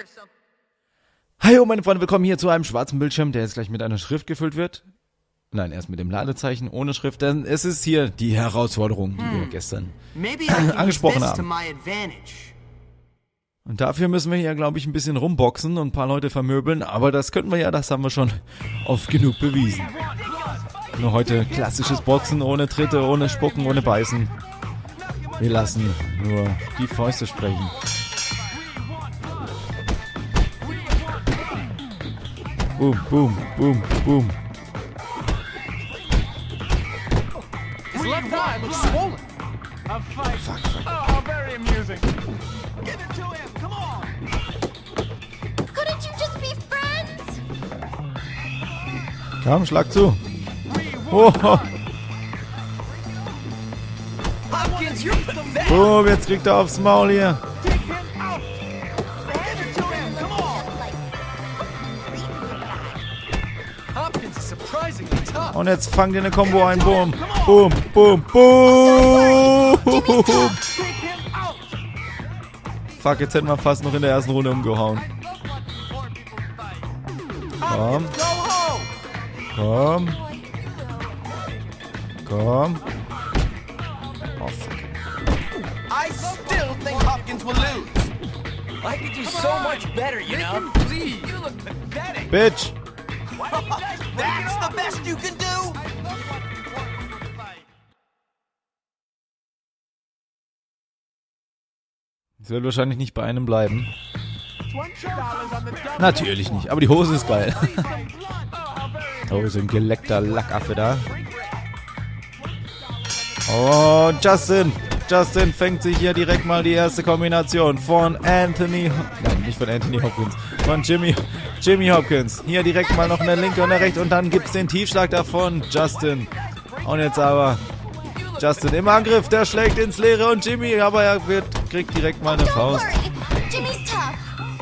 Hallo meine Freunde, willkommen hier zu einem schwarzen Bildschirm, der jetzt gleich mit einer Schrift gefüllt wird. Nein, erst mit dem Ladezeichen ohne Schrift, denn es ist hier die Herausforderung, die wir gestern angesprochen haben. Und dafür müssen wir hier, glaube ich, ein bisschen rumboxen und ein paar Leute vermöbeln, aber das könnten wir ja, das haben wir schon oft genug bewiesen. Nur heute klassisches Boxen, ohne Tritte, ohne Spucken, ohne Beißen. Wir lassen nur die Fäuste sprechen. Boom, boom, boom, boom. His left eye looks swollen. A fight. Fuck. Oh, very amusing. Give it to him. Come on. Couldn't you just be friends? Komm, schlag zu. Oh. Hopkins, you're the best. Boom, jetzt kriegt er aufs Maul hier. Take him out. Give it to him. Come on. Hopkins is surprisingly tough. Und jetzt fangt ihr eine Combo ein. Boom, boom, boom, boom. Take him out. Fuck, jetzt hätten wir fast noch in der ersten Runde umgehauen. Komm, Go home. komm. Komm. Oh, fuck. I still think Hopkins will lose. I could do so much better, you know. Please. You look pathetic. Bitch. That's the best you can do. Das wird wahrscheinlich nicht bei einem bleiben. Natürlich nicht, aber die Hose ist geil. Oh, so ein geleckter Lackaffe da. Oh, Justin fängt sich hier direkt mal die erste Kombination von Anthony... Nein, nicht von Anthony Hopkins. Von Jimmy Hopkins. Hier direkt mal noch eine linke und eine rechte und dann gibt's den Tiefschlag davon. Justin. Und jetzt aber Justin im Angriff. Der schlägt ins Leere und Jimmy, aber er kriegt direkt mal eine Don't Faust. worry. Jimmy's tough.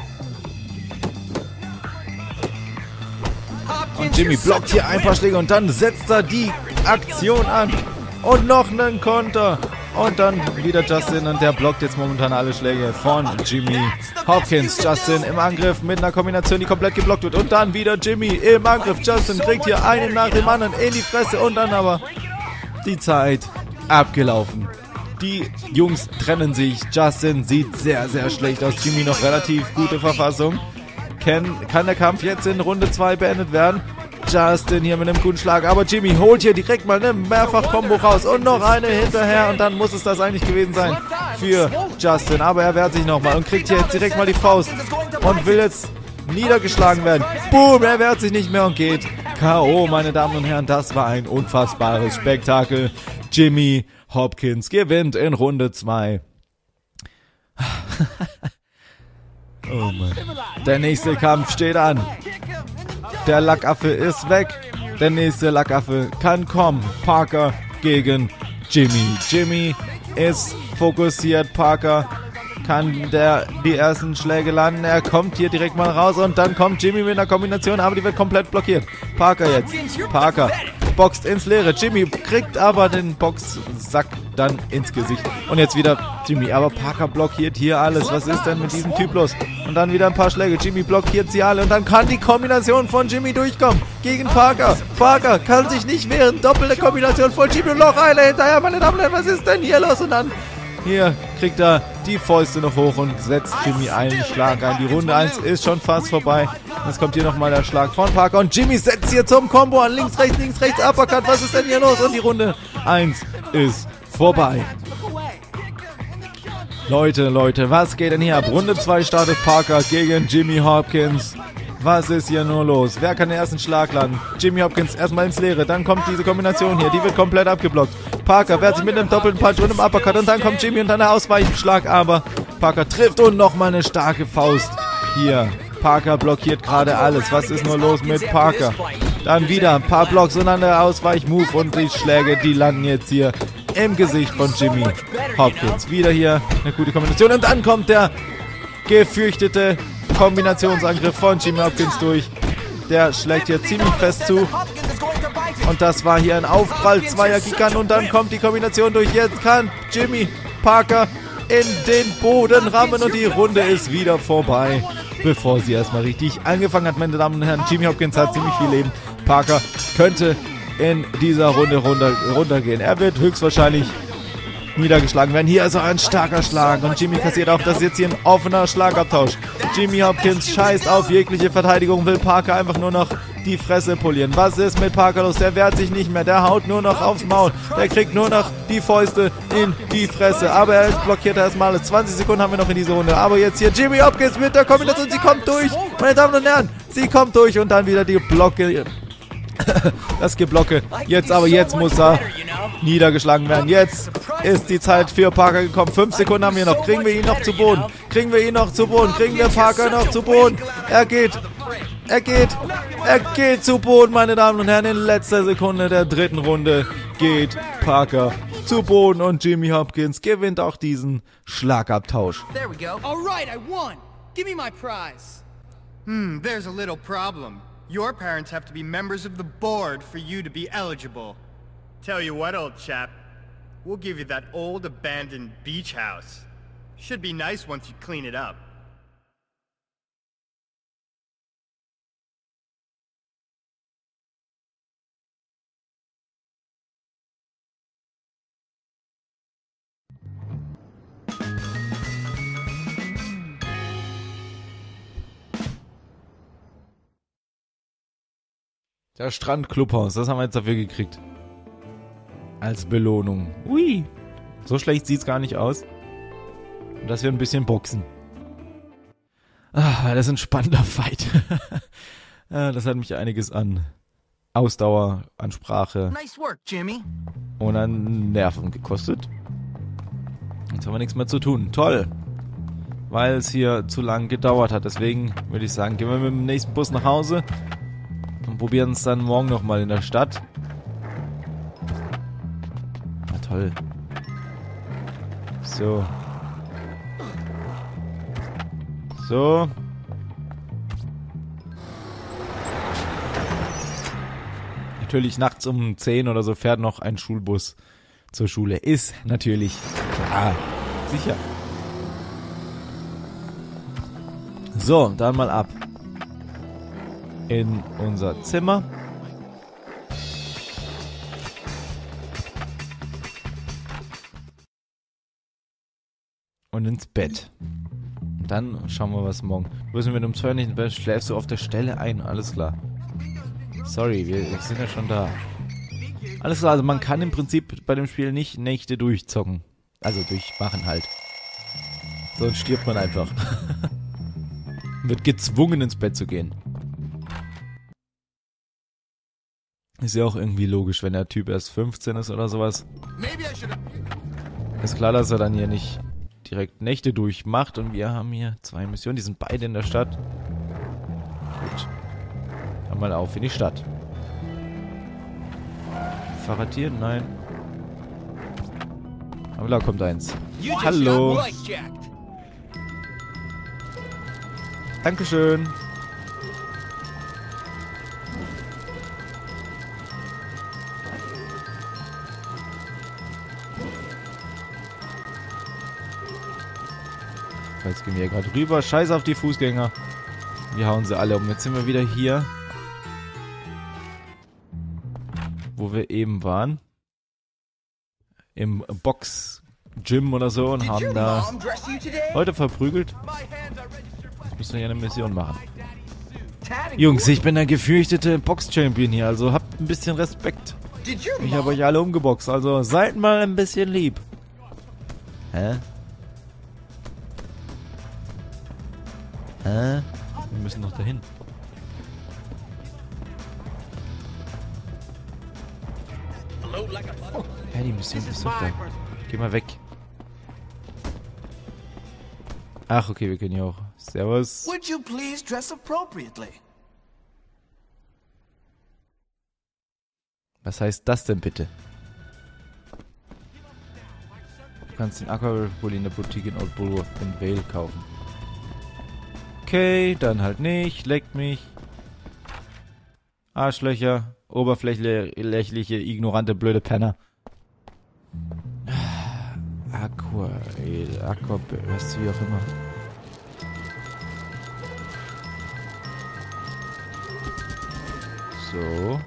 Und Jimmy blockt hier ein paar Schläge und dann setzt er die Aktion an. Und noch einen Konter. Und dann wieder Justin und der blockt jetzt momentan alle Schläge von Jimmy Hopkins. Justin im Angriff mit einer Kombination, die komplett geblockt wird. Und dann wieder Jimmy im Angriff. Justin kriegt hier einen nach dem anderen in die Fresse. Und dann aber die Zeit abgelaufen. Die Jungs trennen sich. Justin sieht sehr, sehr schlecht aus. Jimmy noch relativ gute Verfassung. Kann der Kampf jetzt in Runde 2 beendet werden? Justin hier mit einem guten Schlag, aber Jimmy holt hier direkt mal eine Mehrfach-Kombo raus und noch eine hinterher und dann muss es das eigentlich gewesen sein für Justin, aber er wehrt sich nochmal und kriegt hier jetzt direkt mal die Faust und will jetzt niedergeschlagen werden. Boom, er wehrt sich nicht mehr und geht K.O., meine Damen und Herren, das war ein unfassbares Spektakel. Jimmy Hopkins gewinnt in Runde 2. Oh Mann. Der nächste Kampf steht an. Der Lackaffe ist weg. Der nächste Lackaffe kann kommen. Parker gegen Jimmy. Jimmy ist fokussiert. Parker kann die ersten Schläge landen. Er kommt hier direkt mal raus und dann kommt Jimmy mit einer Kombination, aber die wird komplett blockiert. Parker jetzt. Parker boxt ins Leere. Jimmy kriegt aber den Boxsack dann ins Gesicht. Und jetzt wieder Jimmy. Aber Parker blockiert hier alles. Was ist denn mit diesem Typ los? Und dann wieder ein paar Schläge. Jimmy blockiert sie alle. Und dann kann die Kombination von Jimmy durchkommen. Gegen Parker. Parker kann sich nicht wehren. Doppelte Kombination von Jimmy. Und noch eine hinterher. Meine Damen und Herren, was ist denn hier los? Und dann hier kriegt er die Fäuste noch hoch und setzt Jimmy einen Schlag ein. Die Runde 1 ist schon fast vorbei. Jetzt kommt hier nochmal der Schlag von Parker. Und Jimmy setzt hier zum Combo an. Links, rechts, Uppercut. Was ist denn hier los? Und die Runde 1 ist vorbei. Leute, was geht denn hier ab? Runde 2 startet Parker gegen Jimmy Hopkins. Was ist hier nur los? Wer kann den ersten Schlag landen? Jimmy Hopkins erstmal ins Leere. Dann kommt diese Kombination hier. Die wird komplett abgeblockt. Parker wehrt sich mit einem doppelten Punch und einem Uppercut. Und dann kommt Jimmy und dann der Ausweichschlag. Aber Parker trifft und nochmal eine starke Faust. Hier. Parker blockiert gerade alles. Was ist nur los mit Parker? Dann wieder ein paar Blocks und dann der Ausweichmove. Und die Schläge, die landen jetzt hier im Gesicht von Jimmy Hopkins. Wieder hier eine gute Kombination. Und dann kommt der gefürchtete Kombinationsangriff von Jimmy Hopkins durch. Der schlägt hier ziemlich fest zu. Und das war hier ein Aufprall zweier Giganten. Und dann kommt die Kombination durch. Jetzt kann Jimmy Parker in den Boden rammen. Und die Runde ist wieder vorbei. bevor sie erstmal richtig angefangen hat, meine Damen und Herren. Jimmy Hopkins hat ziemlich viel Leben. Parker könnte in dieser Runde runtergehen. Er wird höchstwahrscheinlich niedergeschlagen werden. Hier ist auch ein starker Schlag und Jimmy kassiert auch. Das ist jetzt hier ein offener Schlagabtausch. Jimmy Hopkins scheißt auf jegliche Verteidigung, will Parker einfach nur noch die Fresse polieren. Was ist mit Parker los? Der wehrt sich nicht mehr. Der haut nur noch aufs Maul. Der kriegt nur noch die Fäuste in die Fresse. Aber er ist blockiert erstmal. 20 Sekunden haben wir noch in dieser Runde. Aber jetzt hier Jimmy Hopkins mit der Kombination. Sie kommt durch. Meine Damen und Herren, sie kommt durch und dann wieder die Blocke. Das Geblocke. Jetzt muss er niedergeschlagen werden. Jetzt ist die Zeit für Parker gekommen. 5 Sekunden haben wir noch. Kriegen wir ihn noch zu Boden? Kriegen wir Parker noch zu Boden? Er geht zu Boden, meine Damen und Herren. In letzter Sekunde der dritten Runde geht Parker zu Boden und Jimmy Hopkins gewinnt auch diesen Schlagabtausch. There we go. All right, I won. Give me my prize. There's a little problem. Your parents have to be members of the board for you to be eligible. Tell you what, old chap. We'll give you that old abandoned beach house. Should be nice once you clean it up. Das Strand-Clubhaus, das haben wir jetzt dafür gekriegt. Als Belohnung. Ui, so schlecht sieht's gar nicht aus. Und dass wir ein bisschen boxen. Das ist ein spannender Fight. Das hat mich einiges an Ausdauer, an Sprache Nice work, Jimmy. und an Nerven gekostet. Jetzt haben wir nichts mehr zu tun. Toll. Weil es hier zu lang gedauert hat. Deswegen würde ich sagen, gehen wir mit dem nächsten Bus nach Hause. Und probieren es dann morgen nochmal in der Stadt. Na toll. So. So. Natürlich nachts um 10 oder so fährt noch ein Schulbus zur Schule. Ist natürlich klar. Sicher. So, dann mal ab in unser Zimmer. Und ins Bett. Und dann schauen wir, was morgen. Du bist mit dem 2 nicht im Bett, schläfst du auf der Stelle ein. Alles klar. Sorry, wir sind ja schon da. Alles klar, also man kann im Prinzip bei dem Spiel nicht Nächte durchzocken. Also durchmachen halt. Sonst stirbt man einfach. Wird gezwungen ins Bett zu gehen. Ist ja auch irgendwie logisch, wenn der Typ erst 15 ist oder sowas. Ist klar, dass er dann hier nicht direkt Nächte durchmacht. Und wir haben hier 2 Missionen, die sind beide in der Stadt. Gut. Dann mal auf in die Stadt. Fahrradtier? Nein. Aber da kommt eins. Hallo. Dankeschön. Jetzt gehen wir hier gerade rüber. Scheiß auf die Fußgänger. Wir hauen sie alle um. Jetzt sind wir wieder hier, wo wir eben waren. Im Box-Gym oder so und haben da Leute verprügelt. Jetzt müssen wir hier eine Mission machen. Jungs, ich bin der gefürchtete Box-Champion hier, also habt ein bisschen Respekt. Ich habe euch alle umgeboxt, also seid mal ein bisschen lieb. Hä? Hä? Wir müssen noch dahin. Ja, die Mission ist doch da. Geh mal weg. Ach, okay, wir können hier auch. Servus. Would you please dress appropriately? Was heißt das denn bitte? Du kannst den Aquapulli in der Boutique in Old Bullworth in Vale kaufen. Okay, dann halt nicht. Leckt mich. Arschlöcher. Oberflächliche, ignorante, blöde Penner. Aquaburst, wie auch immer. So.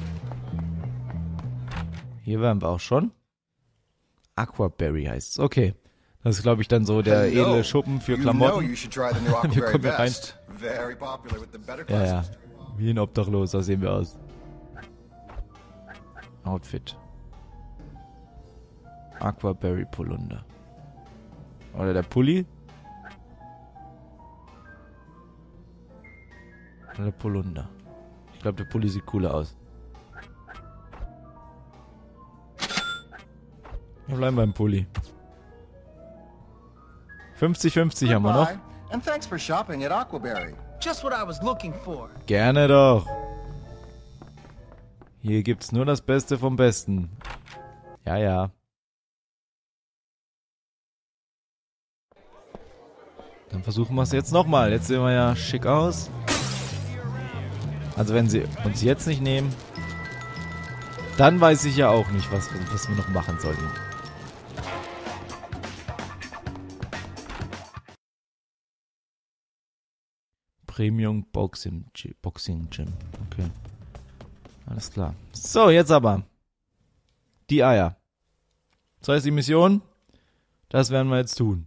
Hier waren wir auch schon. Aquaberry heißt's. Okay. Das ist, glaube ich, dann so der edle Schuppen für Klamotten. Wir kommen hier rein. Ja, ja. Wie ein Obdachloser sehen wir aus. Outfit. Aquaberry Polunder. Oder der Pulli. Oder der Polunder. Ich glaube, der Pulli sieht cooler aus. Wir bleiben beim Pulli. 50-50 haben wir noch. And thanks for shopping at Aquaberry. Just what I was looking for. Gerne doch. Hier gibt's nur das Beste vom Besten. Ja, ja. Dann versuchen wir es jetzt nochmal. Jetzt sehen wir ja schick aus. Also wenn sie uns jetzt nicht nehmen, dann weiß ich ja auch nicht, was wir noch machen sollten. Premium Boxing Gym. Okay. Alles klar. So, jetzt aber. Die Eier. Das heißt, die Mission, das werden wir jetzt tun.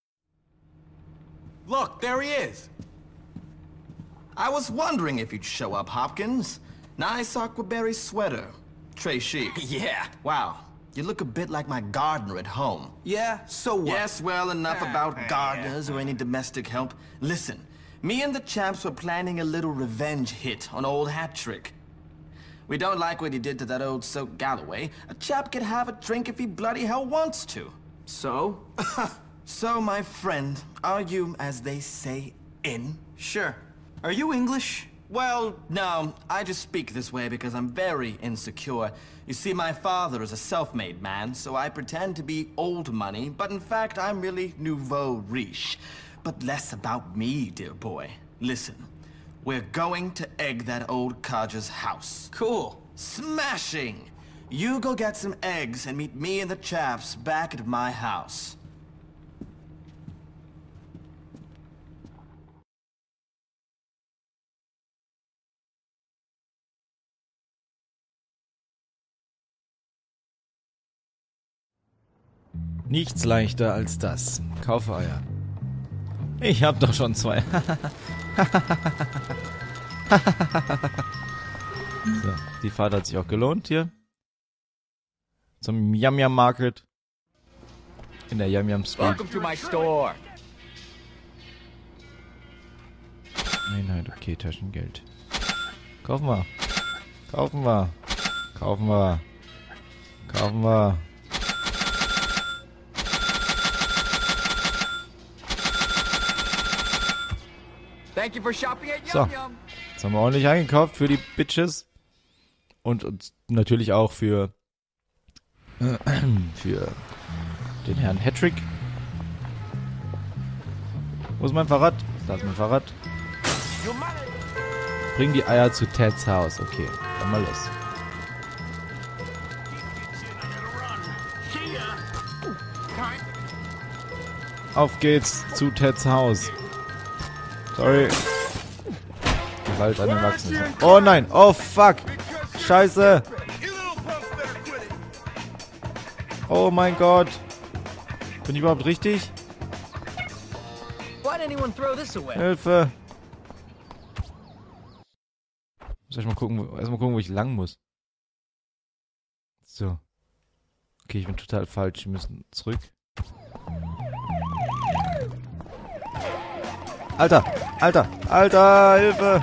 Look, there he is. I was wondering if you'd show up, Hopkins. Nice Aquaberry sweater. Très chic. Yeah. Wow. You look a bit like my gardener at home. Yeah, so what? Yes, well, enough about gardeners or any domestic help. Listen, me and the champs were planning a little revenge hit on old Hattrick. We don't like what he did to that old soak Galloway. A chap could have a drink if he bloody hell wants to. So? So, my friend, are you, as they say, in? Sure. Are you English? Well, no, I just speak this way because I'm very insecure. You see, my father is a self-made man, so I pretend to be old money, but in fact, I'm really nouveau riche. But less about me, dear boy. Listen, we're going to egg that old codger's house. Cool. Smashing! You go get some eggs and meet me and the chaps back at my house. Nichts leichter als das. Kaufe Eier. Ich hab doch schon 2. So, die Fahrt hat sich auch gelohnt hier. Zum Yum Yum Market. In der Yum Yum Street. Welcome to my store. Einheit, okay, Taschengeld. Kaufen wir. Kaufen wir. Kaufen wir. Kaufen wir. Thank you for shopping at So, Yum Yum. jetzt haben wir ordentlich eingekauft für die Bitches. Und natürlich auch für den Herrn Hattrick. Wo ist mein Fahrrad? Da ist mein Fahrrad. Bring die Eier zu Teds Haus. Okay, dann mal los. Auf geht's zu Teds Haus. Sorry. Gewalt an Erwachsenen. Oh nein. Oh fuck. Scheiße. Oh mein Gott. Bin ich überhaupt richtig? Why'd anyone throw this away? Hilfe. Muss erstmal gucken, wo ich lang muss. So. Okay, ich bin total falsch. Wir müssen zurück. Alter, Alter, Alter, Hilfe!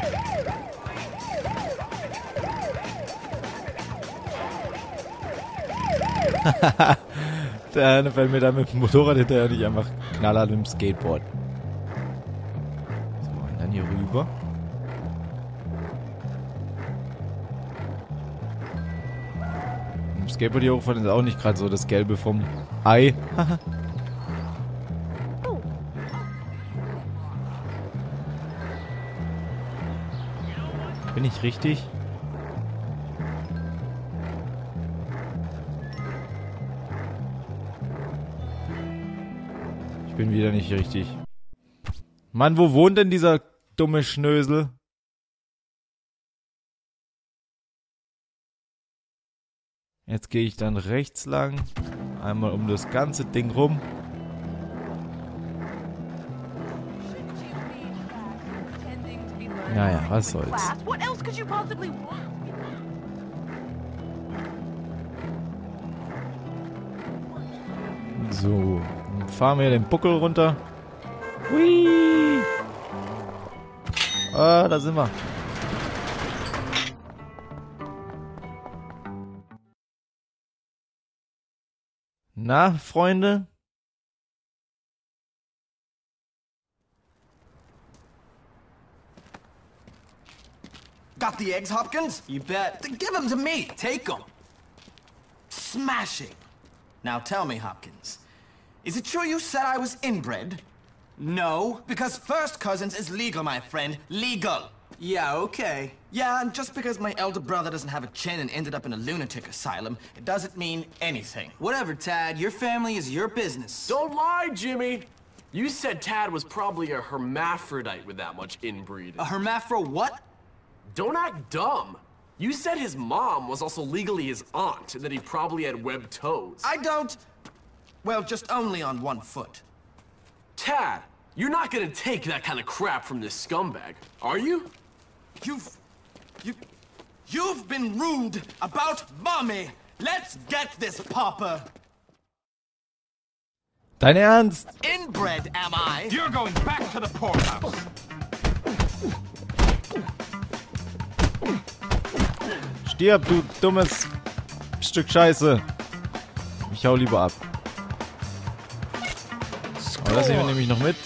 Der eine fällt mir da mit dem Motorrad hinterher, nicht einfach knallhart mit dem Skateboard. So, und dann hier rüber. Mit dem Skateboard hier hochfahren ist auch nicht gerade so das Gelbe vom Ei. Bin ich richtig? Ich bin wieder nicht richtig. Mann, wo wohnt denn dieser dumme Schnösel? Jetzt gehe ich dann rechts lang. Einmal um das ganze Ding rum. Naja, was soll's. What else could you possibly want? So, dann fahren wir den Buckel runter. Hui! Ah, da sind wir. Na, Freunde? Got the eggs, Hopkins? You bet. Then give them to me. Take them. Smashing. Now tell me, Hopkins, is it true you said I was inbred? No. Because first cousins is legal, my friend. Legal. Yeah, okay. Yeah, and just because my elder brother doesn't have a chin and ended up in a lunatic asylum, it doesn't mean anything. Whatever, Tad. Your family is your business. Don't lie, Jimmy! You said Tad was probably a hermaphrodite with that much inbreeding. A hermaphro what? Don't act dumb! You said his mom was also legally his aunt, and that he probably had webbed toes. I don't... Well, just only on one foot. Tad, you're not gonna take that kind of crap from this scumbag, are you? You've been rude about Mommy! Let's get this, Papa! Dein Ernst? Inbred, am I? You're going back to the poorhouse. Stirb, du dummes Stück Scheiße. Ich hau lieber ab. Aber das nehmen wir nämlich noch mit.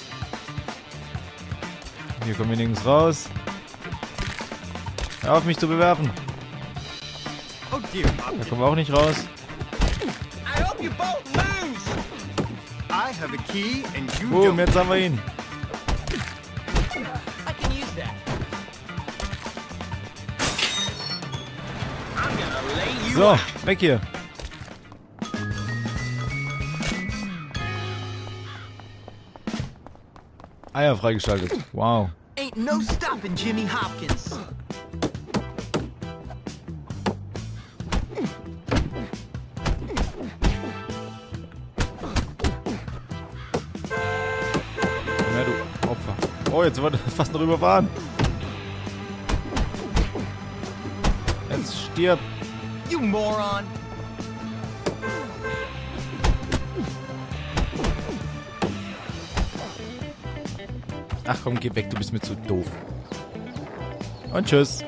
Hier kommen wir nirgends raus. Hör auf, mich zu bewerfen. Oh dear, Da kommen wir auch nicht raus. I hope you both lose! I have a key and you Boom, don't. jetzt haben wir ihn. I can use that. I'm gonna lay you So, out. weg hier. Eier freigeschaltet. Wow. Ain't no stopping Jimmy Hopkins. Ja, du Opfer. Oh, jetzt wird er fast noch überfahren. Jetzt stirb. You moron. Ach komm, geh weg, du bist mir zu doof. Und tschüss.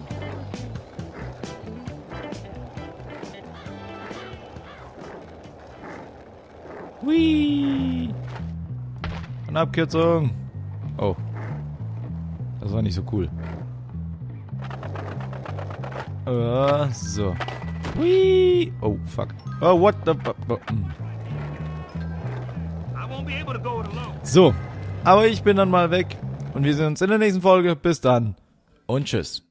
Hui. Eine Abkürzung. Oh. Das war nicht so cool. So. Hui. Oh, fuck. Oh, what the... So. Aber ich bin dann mal weg. Und wir sehen uns in der nächsten Folge. Bis dann. Und tschüss.